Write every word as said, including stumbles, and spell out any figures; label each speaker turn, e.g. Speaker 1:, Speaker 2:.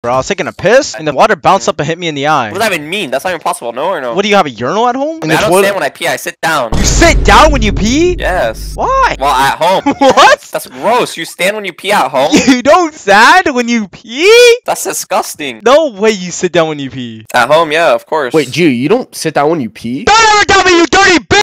Speaker 1: Bro, I was taking a piss, and the water bounced up and hit me in the eye.
Speaker 2: What does that even mean? That's not even possible. No or no?
Speaker 1: What, do you have a urinal at home?
Speaker 2: I, mean, I don't stand when I pee. I sit down.
Speaker 1: You sit down when you pee?
Speaker 2: Yes.
Speaker 1: Why?
Speaker 2: Well, at home.
Speaker 1: What?
Speaker 2: That's gross. You stand when you pee at home?
Speaker 1: You don't stand when you pee?
Speaker 2: That's disgusting.
Speaker 1: No way you sit down when you pee.
Speaker 2: At home, yeah, of course.
Speaker 3: Wait, Jiyu, you don't sit down when you pee?
Speaker 1: Don't ever tell me you dirty bitch!